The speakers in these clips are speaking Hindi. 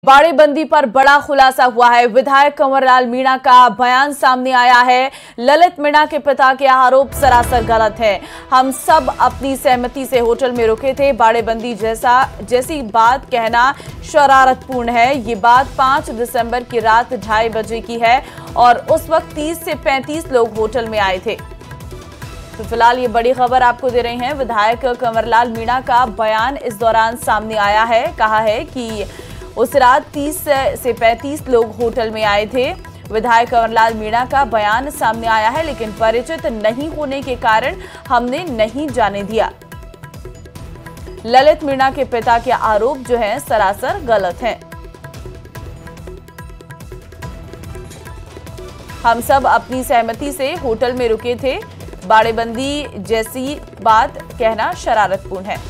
बाड़ेबंदी पर बड़ा खुलासा हुआ है। विधायक कंवरलाल मीणा का बयान सामने आया है। ललित मीणा के पिता के आरोप सरासर गलत है। हम सब अपनी सहमति से होटल में रुके थे। बाड़ेबंदी जैसी बात कहना शरारतपूर्ण है। ये बात 5 दिसंबर की रात 2:30 बजे की है और उस वक्त 30 से 35 लोग होटल में आए थे। तो फिलहाल ये बड़ी खबर आपको दे रहे हैं। विधायक कंवरलाल मीणा का बयान इस दौरान सामने आया है। कहा है कि उस रात 30 से 35 लोग होटल में आए थे। विधायक कंवरलाल मीणा का बयान सामने आया है, लेकिन परिचित नहीं होने के कारण हमने नहीं जाने दिया। ललित मीणा के पिता के आरोप जो हैं सरासर गलत हैं। हम सब अपनी सहमति से होटल में रुके थे। बाड़ेबंदी जैसी बात कहना शरारतपूर्ण है।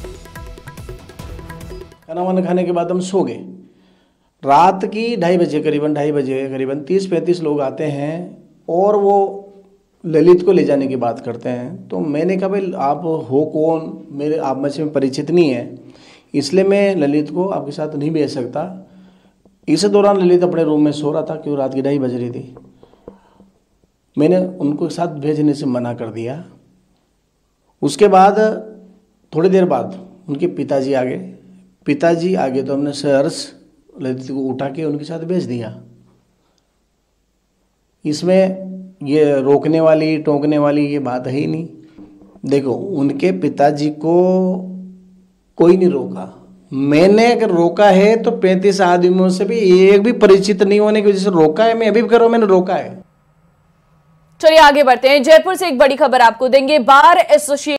खाना वाना खाने के बाद हम सो गए। रात की 2:30 बजे करीबन 30-35 लोग आते हैं और वो ललित को ले जाने की बात करते हैं। तो मैंने कहा भाई आप हो कौन, आप मुझसे में परिचित नहीं है, इसलिए मैं ललित को आपके साथ नहीं भेज सकता। इस दौरान ललित अपने रूम में सो रहा था क्योंकि रात की 2:30 बज रही थी। मैंने उनको साथ भेजने से मना कर दिया। उसके बाद थोड़ी देर बाद उनके पिताजी आ गए। तो हमने सहर्ष ललित को उठा के उनके साथ भेज दिया। इसमें ये रोकने वाली टोकने वाली ये बात है ही नहीं। देखो, उनके पिताजी को कोई नहीं रोका। मैंने अगर रोका है तो 35 आदमियों से भी एक भी परिचित नहीं होने की वजह से रोका है। मैं अभी भी कर रहा हूं, मैंने रोका है। चलिए आगे बढ़ते हैं। जयपुर से एक बड़ी खबर आपको देंगे। Bar association